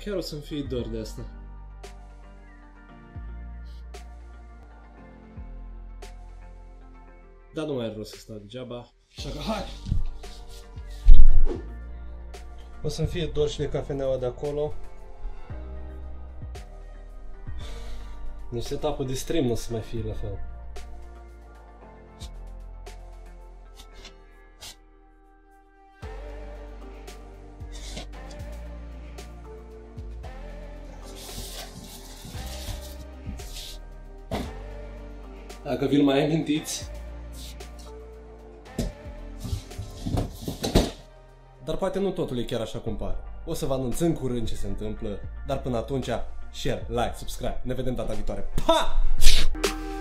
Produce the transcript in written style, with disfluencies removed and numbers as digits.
Chiar o să-mi fie dor de asta. Dar nu mai are rost să stau degeaba. Așa că hai! O să-mi fie dor și de cafeneaua de acolo. Nici setup-ul de stream nu o să mai fie la fel. Dacă vi-l mai amintiți. Dar poate nu totul e chiar așa cum pare. O să vă anunț în curând ce se întâmplă. Dar până atunci, share, like, subscribe. Ne vedem data viitoare. Pa!